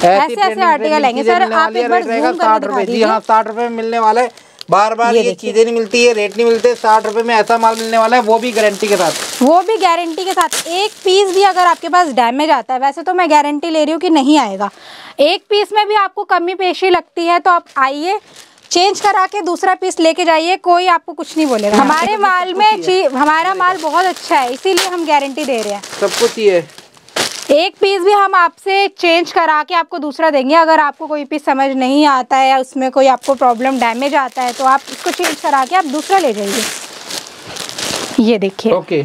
ऐसे आर्टिकल आएंगे सर। आप एक बार जूम करके दिखा दीजिए। हाँ 60 रुपए में मिलने वाला है, बार बार ये चीजें नहीं मिलती है, रेट नहीं मिलते। 60 रुपए में ऐसा माल मिलने वाला है, वो भी गारंटी के साथ। वो भी गारंटी के साथ। एक पीस भी अगर आपके पास डैमेज आता है, वैसे तो मैं गारंटी ले रही हूँ कि नहीं आएगा, एक पीस में भी आपको कमी पेशी लगती है तो आप आइए, चेंज करा के दूसरा पीस लेके जाइए, कोई आपको कुछ नहीं बोलेगा। हमारे माल में हमारा माल बहुत अच्छा है, इसीलिए हम गारंटी दे रहे हैं। सब कुछ ही है। एक पीस भी हम आपसे चेंज करा के आपको दूसरा देंगे। अगर आपको कोई पीस समझ नहीं आता है या उसमें कोई आपको प्रॉब्लम डैमेज आता है तो आप उसको चेंज करा के आप दूसरा ले जाइए। ये देखिए। ओके।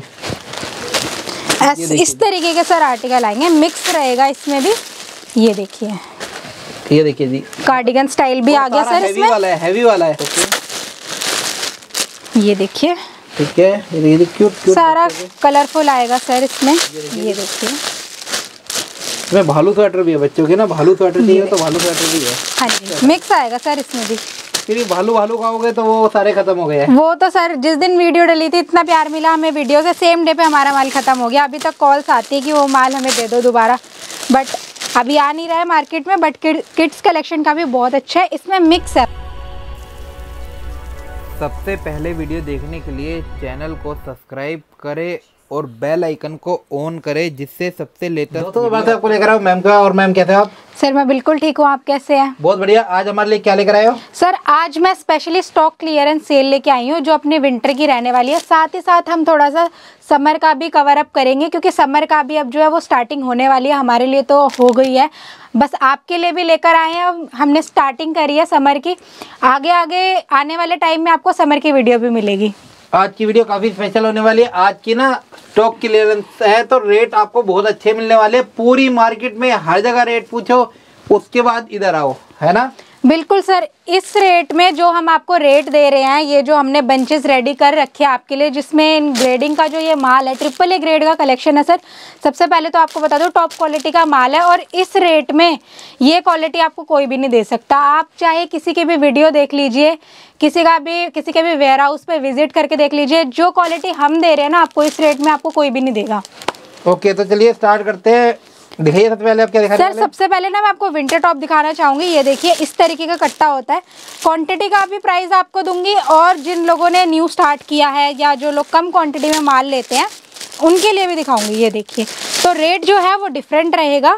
इस तरीके के सर आर्टिकल आएंगे, मिक्स रहेगा इसमें भी। ये देखिए, ये देखिए जी, कार्डिगन स्टाइल भी आ गया सर इसमें। हैवी वाला है। ये देखिए, ठीक है, ये क्यूट सारा कलरफुल आएगा सर इसमें। ये देखिए, इसमें भालू स्वेटर भी है बच्चों के ना, भालू स्वेटर चाहिए तो भालू स्वेटर भी है। हाँ जी, मिक्स आएगा सर इसमें भी। फिर भालू खाओगे तो वो सारे खत्म हो गए हैं। वो तो सर जिस दिन वीडियो डली थी इतना प्यार मिला हमें वीडियो से, सेम डे पे हमारा माल खत्म हो गया। अभी तक कॉल्स आती है कि वो माल हमें दे दो दोबारा, बट अभी आ नहीं रहा है मार्केट में। बट किड्स कलेक्शन का भी बहुत अच्छा है, इसमें मिक्स है। सबसे पहले वीडियो देखने के लिए चैनल को सब्सक्राइब करें और बेल आइकन को ऑन करें, जिससे सबसे लेटेस्ट दोस्तों मैं आपको लेकर आया हूं मैम का। और मैम कैसे हैं आप? सर मैं बिल्कुल ठीक हूँ, आप कैसे हैं? बहुत बढ़िया। आज हमारे लिए क्या लेकर आए हो? सर आज मैं स्पेशली स्टॉक क्लियरेंस सेल लेके आई हूँ जो अपने विंटर की रहने वाली है। साथ ही साथ हम थोड़ा सा समर का भी कवर अप करेंगे, क्योंकि समर का भी अब जो है वो स्टार्टिंग होने वाली है। हमारे लिए तो हो गई है, बस आपके लिए भी लेकर आए हैं। अब हमने स्टार्टिंग करी है समर की, आगे आगे आने वाले टाइम में आपको समर की वीडियो भी मिलेगी। आज की वीडियो काफी स्पेशल होने वाली है। आज की ना स्टॉक क्लियरेंस है तो रेट आपको बहुत अच्छे मिलने वाले। पूरी मार्केट में हर जगह रेट पूछो, उसके बाद इधर आओ, है ना? बिल्कुल सर, इस रेट में जो हम आपको रेट दे रहे हैं, ये जो हमने बंचेस रेडी कर रखे हैं आपके लिए, जिसमें ग्रेडिंग का जो ये माल है, AAA ग्रेड का कलेक्शन है सर। सबसे पहले तो आपको बता दो टॉप क्वालिटी का माल है, और इस रेट में ये क्वालिटी आपको कोई भी नहीं दे सकता। आप चाहे किसी की भी वीडियो देख लीजिए, किसी के भी वेयर हाउस पे विजिट करके देख लीजिए, जो क्वालिटी हम दे रहे हैं ना आपको, इस रेट में आपको कोई भी नहीं देगा। ओके, तो चलिए स्टार्ट करते हैं। दिखाइए सबसे पहले आप क्या दिखा रहे हैं? सर सबसे पहले ना मैं आपको विंटर टॉप दिखाना चाहूंगी। ये देखिए, इस तरीके का कट्टा होता है। क्वांटिटी का भी प्राइस आपको दूंगी, और जिन लोगों ने न्यू स्टार्ट किया है या जो लोग कम क्वांटिटी में माल लेते हैं उनके लिए भी दिखाऊंगी। ये देखिए, तो रेट जो है वो डिफरेंट रहेगा,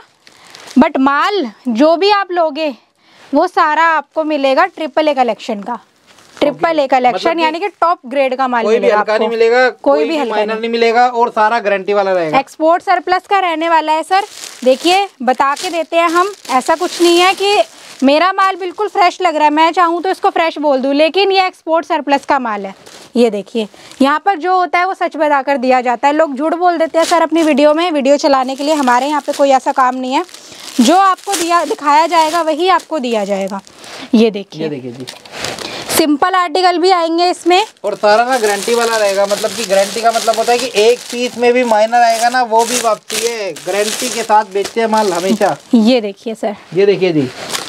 बट माल जो भी आप लोगे वो सारा आपको मिलेगा AAA कलेक्शन का। AAA कलेक्शन मतलब यानी कि टॉप ग्रेड का माल कोई भी हल्का नहीं मिलेगा, कोई भी माइनर नहीं मिलेगा, और सारा गारंटी वाला रहेगा। एक्सपोर्ट सरप्लस का रहने वाला है सर। देखिए बता के देते हैं हम, ऐसा कुछ नहीं है कि मेरा माल बिल्कुल फ्रेश लग रहा है, मैं चाहूँ तो इसको फ्रेश बोल दूँ, लेकिन ये एक्सपोर्ट सरप्लस का माल है। ये देखिए, यहाँ पर जो होता है वो सच बताकर दिया जाता है। लोग झूठ बोल देते हैं सर अपनी वीडियो में, वीडियो चलाने के लिए। हमारे यहाँ पे कोई ऐसा काम नहीं है, जो आपको दिखाया जाएगा वही आपको दिया जाएगा। ये देखिए जी, सिंपल आर्टिकल भी आएंगे इसमें, और सारा ना गारंटी वाला रहेगा। मतलब कि गारंटी का मतलब होता है कि एक पीस में भी माइनर आएगा ना, वो भी वापसी है। गारंटी के साथ बेचते हैं माल हमेशा। ये देखिए सर, ये देखिए जी,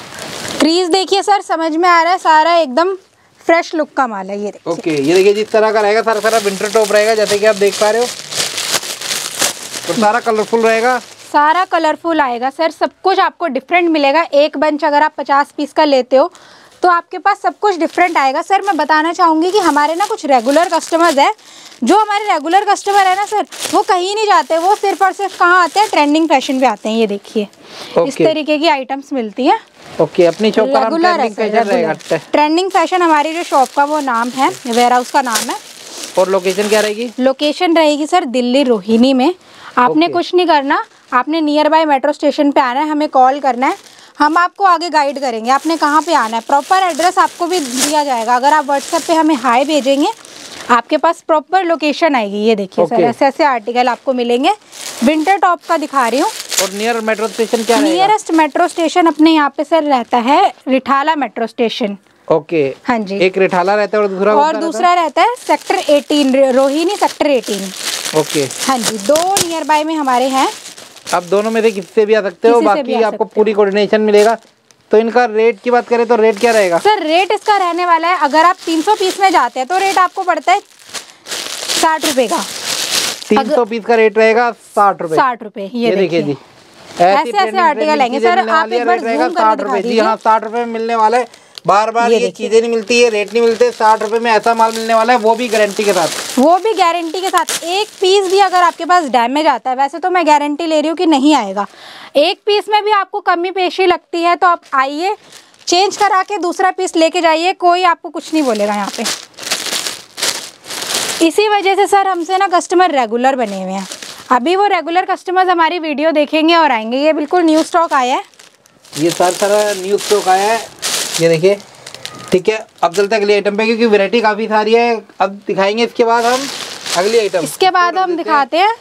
ट्रीज देखिए सर, समझ में आ रहा है, सारा एकदम फ्रेश लुक का माल है। ये देखिए। ओके, ये देखिए जिस तरह का रहेगा सारा विंटर टॉप रहेगा, जैसे कि आप देख पा रहे हो। तो सारा कलरफुल रहेगा, सारा कलरफुल आएगा सर। सब कुछ आपको डिफरेंट मिलेगा। एक बंच अगर आप 50 पीस का लेते हो तो आपके पास सब कुछ डिफरेंट आएगा। सर मैं बताना चाहूँगी कि हमारे ना कुछ रेगुलर कस्टमर्स हैं। जो हमारे रेगुलर कस्टमर है ना सर, वो कहीं नहीं जाते, वो सिर्फ और सिर्फ कहाँ आते हैं, ट्रेंडिंग फैशन पे आते हैं। ये देखिए, इस तरीके की आइटम्स मिलती हैं। ओके, अपनी शॉप का नाम ट्रेंडिंग फैशन रहेगा। ट्रेंडिंग फैशन हमारी जो शॉप का वो नाम है, वेयर हाउस का नाम है। और लोकेशन क्या रहेगी? लोकेशन रहेगी सर दिल्ली रोहिणी में। आपने कुछ नहीं करना, आपने नियर बाय मेट्रो स्टेशन पे आना है, हमें कॉल करना है, हम आपको आगे गाइड करेंगे आपने कहाँ पे आना है। प्रॉपर एड्रेस आपको भी दिया जाएगा। अगर आप व्हाट्सएप पे हमें हाय भेजेंगे, आपके पास प्रॉपर लोकेशन आएगी। ये देखिए सर, ऐसे ऐसे आर्टिकल आपको मिलेंगे। विंटर टॉप का दिखा रही हूँ। और नियर मेट्रो स्टेशन क्या रहेगा? नियरेस्ट मेट्रो स्टेशन अपने यहाँ पे सर रहता है रिठाला मेट्रो स्टेशन। ओके, हाँ जी, एक रिठाला रहता है और दूसरा रहता है सेक्टर 18, रोहिणी सेक्टर 18। ओके, हाँ जी, दो नियर बाय में हमारे हैं। आप दोनों में से किसी से भी आ सकते हो, बाकी आपको पूरी कोऑर्डिनेशन मिलेगा। तो इनका रेट की बात करें तो रेट क्या रहेगा? सर रेट इसका रहने वाला है, अगर आप 300 पीस में जाते हैं तो रेट आपको पड़ता है 60 रुपए का। 300 पीस का रेट रहेगा 60 रुपए। 60 रुपए। ये देखिए जी, ऐसे आर्टिकल आएंगे सर। आप एक बार जूम करके दिखा दीजिए। हाँ 60 रुपए में मिलने वाला है। बार बार ये चीजें नहीं मिलती है, रेट नहीं मिलते। 60 रुपए में ऐसा माल मिलने वाला है, वो भी गारंटी के साथ। वो भी गारंटी के साथ। एक पीस भी अगर आपके पास डैमेज आता है, वैसे तो मैं गारंटी ले रही हूँ कि नहीं आएगा, एक पीस में भी आपको कमी पेशी लगती है तो आप आइए, चेंज करा के दूसरा पीस लेके जाइए, कोई आपको कुछ नहीं बोलेगा यहाँ पे। इसी वजह से सर हमसे ना कस्टमर रेगुलर बने हुए हैं। अभी वो रेगुलर कस्टमर्स हमारी वीडियो देखेंगे और आएंगे। ये बिल्कुल न्यू स्टॉक आया है, ये सारा न्यू स्टॉक आया है, ये देखिए। ठीक है, अब चलते हैं अगली आइटम पे, क्योंकि वैरायटी काफ़ी सारी है। अब दिखाएंगे इसके बाद हम अगली आइटम। इसके बाद हम दिखाते हैं,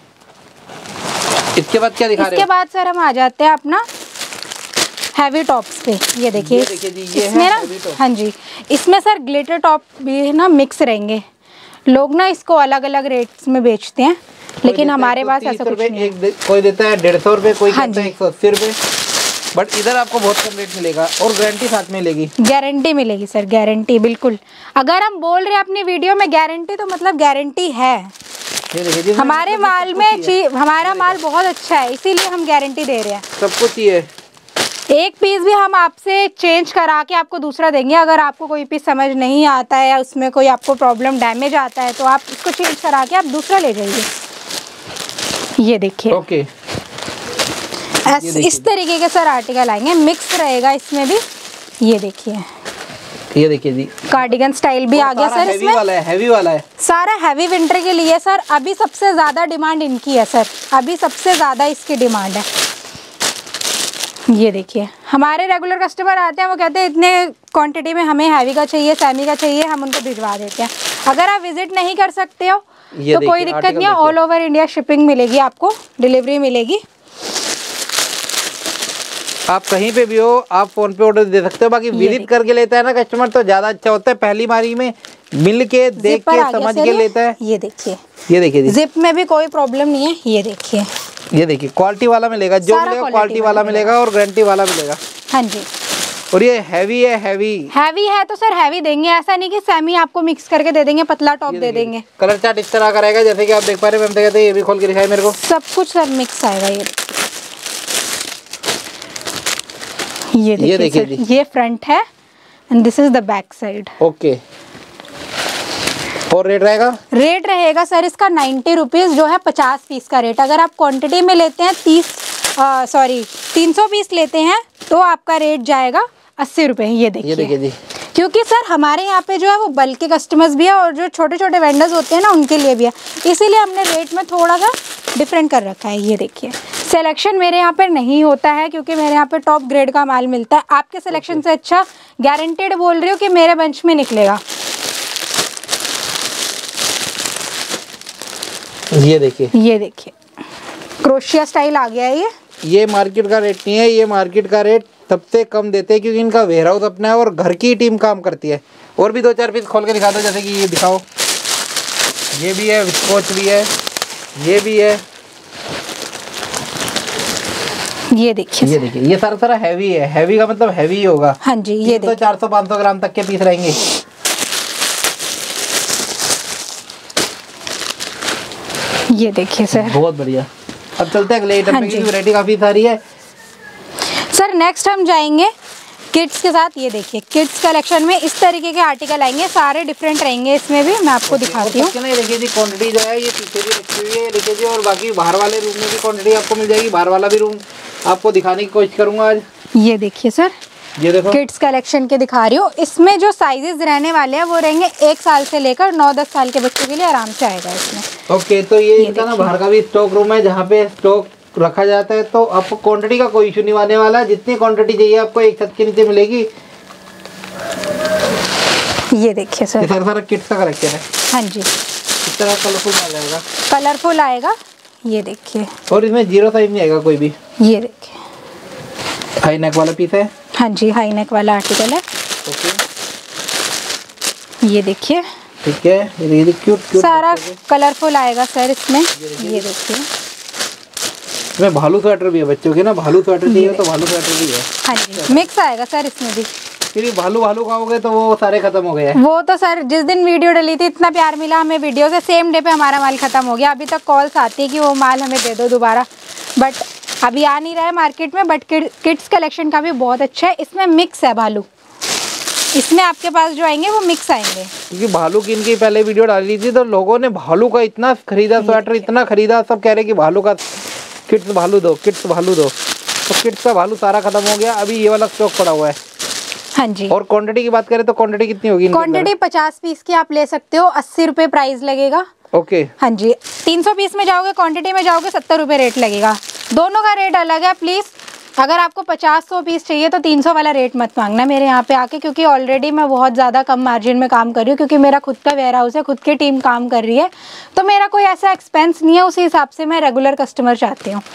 इसके बाद क्या दिखा रहे हैं? इसके बाद सर हम आ जाते हैं अपना हैवी टॉप्स पे। ये देखिए ये इसमें ना, हाँ जी, इसमें सर ग्लिटर टॉप भी ना मिक्स रहेंगे। लोग ना इसको अलग अलग रेट्स में बेचते हैं, लेकिन हमारे पास ऐसा कुछ नहीं है। कोई देता है 150 रुपये, कोई कहता है 180 रुपये, बट इधर आपको बहुत कम रेट मिलेगा और गारंटी साथ में मिलेगी। गारंटी मिलेगी सर, गारंटी बिल्कुल। अगर हम बोल रहे हैं अपनी वीडियो में गारंटी, तो मतलब गारंटी है। ये देखिए हमारे माल में हमारा माल बहुत अच्छा है, इसीलिए हम गारंटी दे रहे हैं। सब कुछ ही है। एक पीस भी हम आपसे चेंज करा के आपको दूसरा देंगे। अगर आपको कोई पीस समझ नहीं आता है या उसमें कोई आपको प्रॉब्लम डैमेज आता है, तो आप उसको चेंज करा के आप दूसरा ले जाइए। ये देखिए ओके, इस तरीके के सर आर्टिकल आएंगे, मिक्स रहेगा इसमें भी। ये देखिए, ये देखिए जी, कार्डिगन स्टाइल भी आ गया सर। इसमें वाला है, हैवी वाला है, सारा हैवी विंटर के लिए सर। अभी सबसे ज़्यादा डिमांड इनकी है सर, अभी सबसे ज़्यादा इसकी डिमांड है। ये देखिए, हमारे रेगुलर कस्टमर आते हैं, वो कहते हैं इतने क्वांटिटी में हमें हैवी का चाहिए, सेमी का चाहिए, हम उनको भिजवा देते हैं। अगर आप विजिट नहीं कर सकते हो तो कोई दिक्कत नहीं है, ऑल ओवर इंडिया शिपिंग मिलेगी, आपको डिलीवरी मिलेगी। आप कहीं पे भी हो, आप फोन पे ऑर्डर दे सकते हो। बाकी विजिट करके लेता है ना कस्टमर, तो ज्यादा अच्छा होता है। पहली बारी में मिल के देख के समझ के लेता है। ये देखिए, ये देखिए, जिप में भी कोई प्रॉब्लम नहीं है। ये देखिए, ये देखिए, क्वालिटी वाला मिलेगा, जो मिलेगा क्वालिटी वाला मिलेगा और गारंटी वाला मिलेगा। हाँ जी, और ये हैवी है, हैवी है तो सर हैवी देंगे, ऐसा नहीं कि सेमी आपको मिक्स करके दे देंगे, पतला टॉप दे देंगे। कलर चार्ट इस तरह का रहेगा, जैसे कि आप देख पा रहे हैं। कहते हैं ये भी खोल के दिखाए मेरे को। सब कुछ सर मिक्स आएगा। ये देखिए जी, ये फ्रंट है and this is the back side. Okay, और रेट रहेगा सर इसका 90 रुपीज़, जो है 50 पीस का रेट। अगर आप क्वांटिटी में लेते हैं 300 पीस लेते हैं, तो आपका रेट जाएगा 80 रुपये। ये देखिए जी, क्योंकि सर हमारे यहाँ पे जो है वो बल्क के कस्टमर्स भी है और जो छोटे छोटे वेंडर्स होते हैं ना, उनके लिए भी है, इसीलिए हमने रेट में थोड़ा सा डिफरेंट कर रखा है। ये देखिए, सिलेक्शन मेरे यहाँ पर नहीं होता है, क्योंकि मेरे यहाँ पे टॉप ग्रेड का माल मिलता है। आपके सिलेक्शन से अच्छा गारंटेड बोल रही हूँ कि मेरे बंच में निकलेगा। ये देखिए, क्रोशिया स्टाइल आ गया है। ये मार्केट का रेट नहीं है, ये मार्केट का रेट सबसे कम देते हैं, क्योंकि इनका वेयर हाउस अपना है और घर की टीम काम करती है। और भी 2-4 पीस खोल के दिखा दो, जैसे कि ये दिखाओ। ये भी है, विस्कोच भी है, ये भी है। ये देखिए, ये सारा हैवी है। हैवी का मतलब हैवी ही होगा। हाँ जी, ये देखिए 400-500 ग्राम तक के पीस रहेंगे। ये देखिए सर, बहुत बढ़िया। अब चलते हैं अगले आइटम पे, क्योंकि वैरायटी काफी सारी है सर। नेक्स्ट हम जाएंगे किड्स के साथ। ये देखिए, किड्स कलेक्शन में इस तरीके के आर्टिकल आएंगे, सारे डिफरेंट रहेंगे। इसमें भी मैं आपको दिखाती हूँ। ये देखिए जी, क्वांटिटी जो है ये पीछे भी रखी हुई है, देखिए जी। और बाकी बाहर वाले रूम में भी क्वांटिटी आपको मिल जाएगी। बाहर वाला भी रूम आपको दिखाने की कोशिश करूंगा आज। ये देखिए सर, ये देखो, किड्स कलेक्शन के दिखा रही हूँ। इसमें जो साइजेस रहने वाले हैं वो रहेंगे 1 साल से लेकर 9-10 साल के बच्चों के लिए आराम से आएगा इसमें। ओके, तो ये इनका ना बाहर का भी स्टॉक रूम है, जहाँ पे स्टॉक रखा जाता है। तो आपको क्वांटिटी का कोई इशू नहीं आने वाला। जितनी क्वांटिटी चाहिए आपको एक छत के नीचे मिलेगी। ये देखिए सर, सारा किड्स का कलेक्शन है। हाँ जी, इस तरह कलरफुल आ जाएगा, कलरफुल आएगा। ये देखिए, और इसमें 0 साइज नहीं आएगा कोई भी। ये देखिए, हाई नेक वाला पीस है। हाँ जी, हाई नेक वाला आर्टिकल है। ओके, ये देखिए, ठीक है। ये क्यूट सारा कलरफुल आएगा सर इसमें। ये देखिए, इसमें भालू स्वेटर भी है बच्चों के ना। भालू स्वेटर चाहिए तो भालू स्वेटर भी है। हाँ जी, मिक्स आएगा सर इसमें भी। फिर भालू खाओगे तो वो सारे खत्म हो गए हैं। वो तो सर जिस दिन वीडियो डली थी, इतना प्यार मिला हमें वीडियो से, सेम डे पे हमारा माल खत्म हो गया। अभी तक कॉल्स आती है कि वो माल हमें दे दो दोबारा, बट अभी आ नहीं रहा है मार्केट में, बट किड्स कलेक्शन का भी बहुत अच्छा है। इसमें मिक्स है भालू, इसमें आपके पास जो आएंगे वो मिक्स आएंगे। क्योंकि भालू की इनकी पहले वीडियो डाली थी तो लोगों ने भालू का इतना खरीदा, स्वेटर इतना खरीदा, सब कह रहे कि भालू का किड्स भालू दो, किड्स भालू दो। तो किड्स का भालू सारा खत्म हो गया, अभी ये वाला स्टॉक पड़ा हुआ है। हाँ जी। और क्वांटिटी की बात करें तो क्वांटिटी कितनी होगी? क्वांटिटी 50 पीस की आप ले सकते हो, 80 रुपये प्राइस लगेगा। ओके। हाँ जी। 300 पीस में जाओगे, क्वांटिटी में जाओगे 70 रुपये रेट लगेगा। दोनों का रेट अलग है। प्लीज़ अगर आपको 50-100 पीस चाहिए तो 300 वाला रेट मत मांगना मेरे यहाँ पे आके, क्योंकि ऑलरेडी मैं बहुत ज़्यादा कम मार्जिन में काम कर रही हूँ, क्योंकि मेरा खुद का वेयर हाउस है, खुद की टीम काम कर रही है, तो मेरा कोई ऐसा एक्सपेंस नहीं है। उसी हिसाब से मैं रेगुलर कस्टमर चाहती हूँ।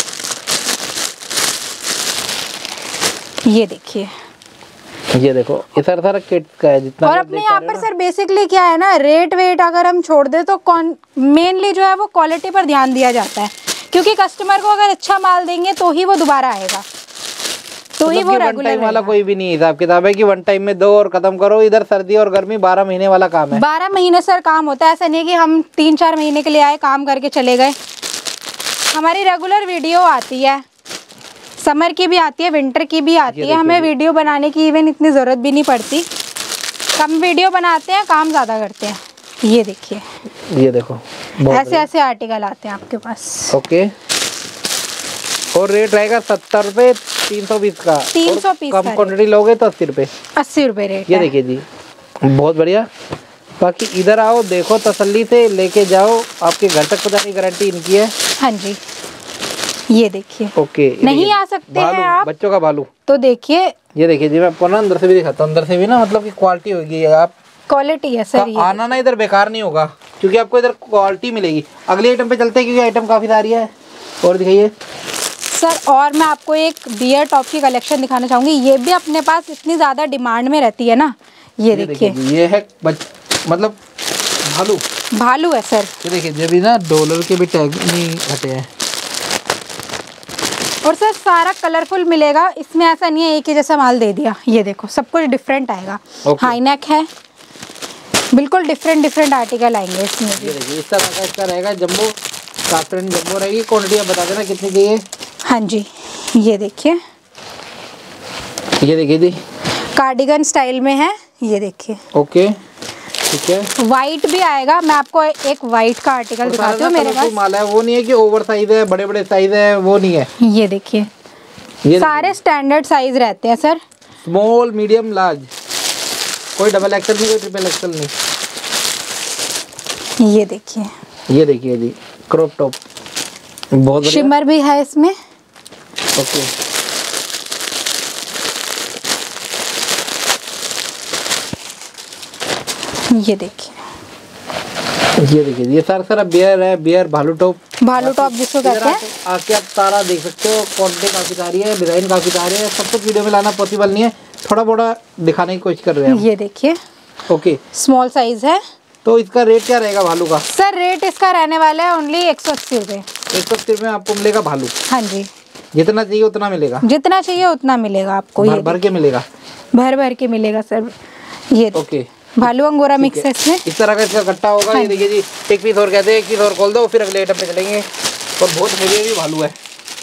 ये देखिए, ये देखो ये सारा किड्स का है जितना। और अपने यहाँ पर सर बेसिकली क्या है ना, रेट वेट अगर हम छोड़ दे तो मेनली जो है वो क्वालिटी पर ध्यान दिया जाता है, क्योंकि कस्टमर को अगर अच्छा माल देंगे तो ही वो दोबारा आएगा, तो ही वो रेगुलर वाला कोई भी नहीं हिसाब किताब है कि वन टाइम में दो और खत्म करो। इधर सर्दी और गर्मी 12 महीने वाला काम है। 12 महीने सर काम होता है, ऐसा नहीं कि हम 3-4 महीने के लिए आए, काम करके चले गए। हमारी रेगुलर वीडियो आती है, समर की भी आती है, विंटर की भी आती है। हमें वीडियो बनाने की इवन इतनी ज़रूरत भी नहीं पड़ती, कम वीडियो बनाते हैं, काम ज़्यादा करते हैं। ये देखिए, ये देखो ऐसे ऐसे आर्टिकल आते हैं आपके पास। ओके। और रेट रहेगा 70 रुपये 300 पीस का। 300 पीस कम क्वांटिटी लोगे तो 80 रुपये। 80 रुपये रेट। ये देखिए जी, बहुत बढ़िया। बाकी इधर आओ, देखो, तसल्ली से लेके जाओ, आपके घर तक पहुंचाने की गारंटी इनकी है। हाँ जी। ये देखिए। ओके। नहीं आ सकते हैं आप, बच्चों का भालू तो देखिए। ये देखिए जी, मैं आपको ना अंदर से भी दिखाता हूँ। अंदर से भी ना मतलब की क्वालिटी होगी, आप क्वालिटी है सर। ये आना ना इधर बेकार नहीं होगा, क्योंकि आपको इधर क्वालिटी मिलेगी। अगले आइटम पे चलते हैं, क्योंकि आइटम काफी सारी है। और दिखाइए सर। और मैं आपको एक बियर टॉप की कलेक्शन दिखाना चाहूंगी। ये भी अपने पास इतनी ज्यादा डिमांड में रहती है ना। ये देखिए, ये है मतलब भालू, भालू है सर। ये देखिए, ये भी ना डॉलर के भी टैग नहीं हटे हैं। और सर सारा कलरफुल मिलेगा, इसमें ऐसा नहीं है एक ही जैसा माल दे दिया। ये देखो, सब कुछ डिफरेंट आएगा। हाई नेक है, बिल्कुल डिफरेंट आर्टिकल आएंगे इसमें भी। ये देखिए, इस तरह का इसका रहेगा जम्बो, काफ्रेन जम्बो रहेगी। क्वांटिटी आप बता देना कितनी चाहिए। हाँ जी। ये देखिए, ये देखिए जी, कार्डिगन स्टाइल में है। ये देखिए। ओके, ठीक है। वाइट भी आएगा, मैं आपको एक वाइट का आर्टिकल दिखाती हूँ। मेरे पास माल है, वो नहीं है कि ओवर साइज है, बड़े बड़े साइज है, वो नहीं है। ये देखिए, ये सारे स्टैंडर्ड साइज रहते हैं सर। स्मॉल, मीडियम, लार्ज, कोई डबल एक्सल नहीं, कोई ट्रिपल एक्सल नहीं। ये देखिए, ये देखिए जी, क्रॉप टॉप, बहुत शिमर भी है इसमें। ओके। ये देखिए, ये सारा बियर है, बियर भालू टॉप जिसको कहते हैं। आके आप सारा देख सकते हो। क्वांटिटी काफी सारी है, डिजाइन काफी सारे हैं, सब कुछ वीडियो में लाना पॉसिबल नहीं है, थोड़ा थोड़ा दिखाने की कोशिश कर रहे हैं। ये देखिए, ओके, स्मॉल साइज है। तो इसका रेट क्या रहेगा भालू का? सर रेट इसका रहने वाला है ओनली 180 रुपये। 180 रुपये में आपको मिलेगा भालू। हाँ जी, जितना चाहिए उतना मिलेगा। जितना चाहिए उतना मिलेगा आपको। भर भर के मिलेगा, भर के मिलेगा सर। ये ओके, भालू अंगोरा मिक्स है इसमें। इस तरह का इसका कट्टा होगा। ये देखिए जी, एक पीस और कहते हैं, एक पीस और खोल दो, फिर अगले आइटम पे चलेंगे। और बहुत हेवी भी भालू है।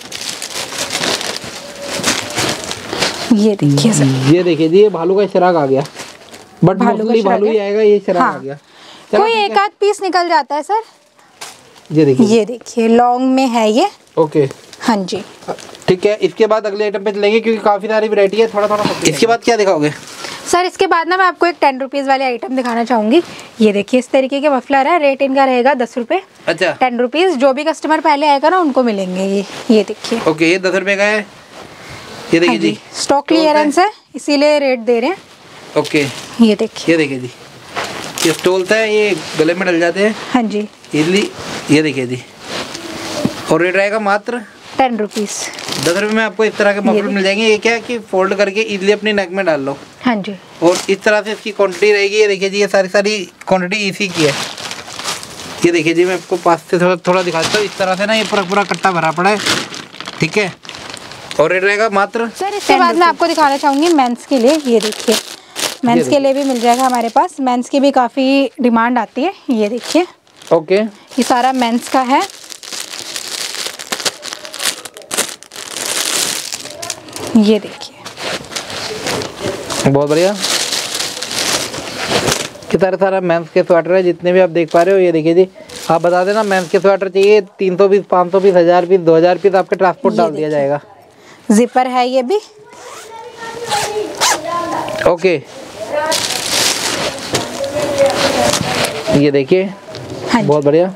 ये देखिए सर, ये देखिए जी, ये भालू का चिराग आ गया, बट मोस्टली भालू ही आएगा। ये चिराग आ गया, कोई एक आध पीस निकल जाता है सर। ये देखिए लॉन्ग में है ये। ओके, हाँ जी, ठीक है। इसके बाद अगले आइटम पे चलेंगे, क्योंकि काफी सारी वैरायटी है, थोड़ा थोड़ा। इसके बाद क्या दिखाओगे सर? इसके बाद ना मैं आपको एक 10 रुपीज़ वाले आइटम दिखाना चाहूंगी। ये देखिए, इस तरीके के मफलर है। रेट इनका रहेगा 10 रुपये। अच्छा, 10 रुपीज़। जो भी कस्टमर पहले आएगा ना उनको मिलेंगे ये देखिए। ओके, ये 10 रुपये का है। ये देखिए जी, स्टॉक क्लियरेंस है, इसीलिए रेट दे रहे हैं। ओके, ये देखिए, जी, ये स्टोल्स है, ये गले में डल जाते हैं। हाँ जी, इडली। ये देखिए जी, और रेट रहेगा मात्र 10 रुपीज़। 10 रुपये में आपको इस तरह के मफलर मिल जाएंगे। ये क्या है कि फोल्ड करके इडली अपनी नेक में डाल लो। हाँ जी, और इस तरह से इसकी क्वांटिटी रहेगी। ये देखिए जी, ये सारी क्वांटिटी इसी की है। ये देखिए जी, मैं आपको पास से थोड़ा दिखाता हूँ। इस तरह से ना ये पूरा कट्टा भरा पड़ा है, ठीक है। और रेट रहेगा मात्र सर। इसके बाद मैं आपको दिखाना चाहूँगी मेंस के लिए। ये देखिए, मेंस के लिए भी मिल जाएगा हमारे पास। मेंस की भी काफ़ी डिमांड आती है। ये देखिए, ओके, ये सारा मेंस का है। ये देखिए बहुत बढ़िया। कितना सारा मेंस के स्वेटर है जितने भी आप देख पा रहे हो। ये देखिए जी, आप बता देना मेंस के स्वेटर चाहिए 300 पीस, 500 पीस, 1000 पीस, 2000 पीस, आपके ट्रांसपोर्ट डाल दिया जाएगा। जिपर है ये भी। ओके, ये देखिए बहुत बढ़िया।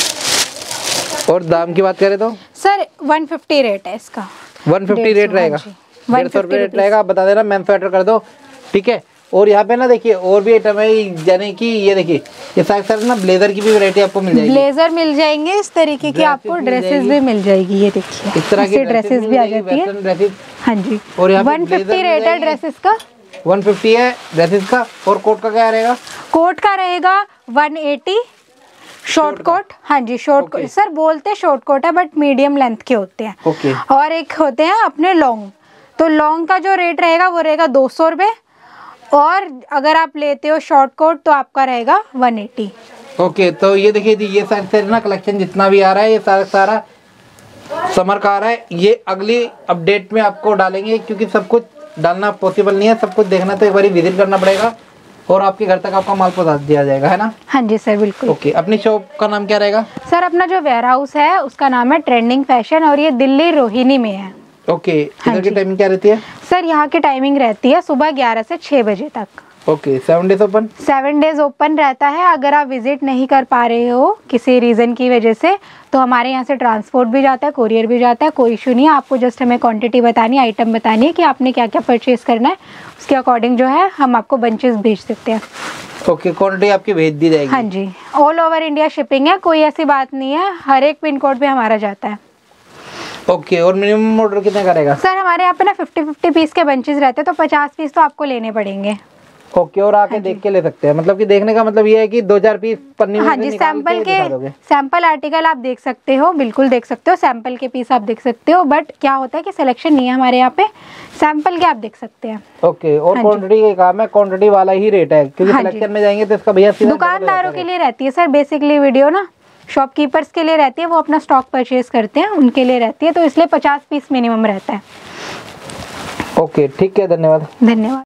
और दाम की बात करें तो सर 150 रेट है इसका। 150 रेट रहेगा, 150 रुपये रेट रहेगा। आप बता देना मेंस स्वेटर कर दो, ठीक है। और यहाँ पे ना देखिए और भी आइटम है, यानी कि ये देखिए ये सारे ना ब्लेजर की भी वैरायटी आपको मिल जाएगी। ब्लेजर मिल जाएंगे इस तरीके की, आपको ड्रेसेस भी मिल जाएगी। ये देखिए इस तरह की ड्रेसेस भी आ जाती है। हाँ जी, और 150 रेट है ड्रेसेस का। 150 है ड्रेसेस का। और कोट का क्या रहेगा? कोट का रहेगा 180। शॉर्ट कोट, हाँ जी शॉर्ट कोट सर बोलते शॉर्ट कोट है बट मीडियम लेंथ के होते हैं। ओके। और एक होते हैं अपने लॉन्ग, तो लॉन्ग का जो रेट रहेगा वो रहेगा 200 रुपये। और अगर आप लेते हो शॉर्ट कोट तो आपका रहेगा 180। ओके, तो ये देखिए जी ये सारे ना कलेक्शन जितना भी आ रहा है ये सारा समर का आ रहा है। ये अगली अपडेट में आपको डालेंगे क्योंकि सब कुछ डालना पॉसिबल नहीं है, सब कुछ देखना तो एक बार विजिट करना पड़ेगा और आपके घर तक आपका माल पहुंचा दिया जाएगा, है ना? हाँ जी सर बिल्कुल। ओके, अपनी शॉप का नाम क्या रहेगा? सर अपना जो वेयर हाउस है उसका नाम है ट्रेंडिंग फैशन और ये दिल्ली रोहिणी में है। ओके, इधर की टाइमिंग क्या रहती है? सर यहाँ की टाइमिंग रहती है सुबह 11 से 6 बजे तक। Okay, 7 days open? 7 days open रहता है। अगर आप विजिट नहीं कर पा रहे हो किसी रीज़न की वजह से तो हमारे यहाँ से ट्रांसपोर्ट भी जाता है, कोरियर भी जाता है, कोई इशू नहीं है। आपको जस्ट हमें क्वांटिटी बतानी है, आइटम बतानी है कि आपने क्या क्या परचेज करना है, उसके अकॉर्डिंग जो है हम आपको बंचेस भेज सकते हैं। ओके, क्वांटिटी आपकी भेज दी जाएगी? हाँ जी, ऑल ओवर इंडिया शिपिंग है, कोई ऐसी बात नहीं है, हर एक पिन कोड पे हमारा जाता है। ओके, और मिनिमम ऑर्डर कितने करेगा? सर हमारे यहाँ पे ना 50-50 पीस के बंचेस रहते हैं, तो 50 पीस तो आपको लेने पड़ेंगे। ओके, और आके देख के ले सकते हैं, मतलब कि देखने का मतलब ये है कि 2-4 पीस पन्नी में हाँ जी, सैंपल आर्टिकल आप देख सकते हो, बिल्कुल देख सकते हो, सैंपल के पीस आप देख सकते हो। बट क्या होता है कि सिलेक्शन नहीं है हमारे यहाँ पे, सैंपल के आप देख सकते हैं। ओके, और क्वांटिटी का काम है, क्वांटिटी वाला ही रेट है क्योंकि सिलेक्शन में जाएंगे तो इसका भैया दुकानदारों के लिए रहती है सर बेसिकली वीडियो ना, शॉपकीपर्स के लिए रहती है, वो अपना स्टॉक परचेज करते हैं उनके लिए रहती है, तो इसलिए 50 पीस मिनिमम रहता है। ओके, ठीक है, धन्यवाद। धन्यवाद।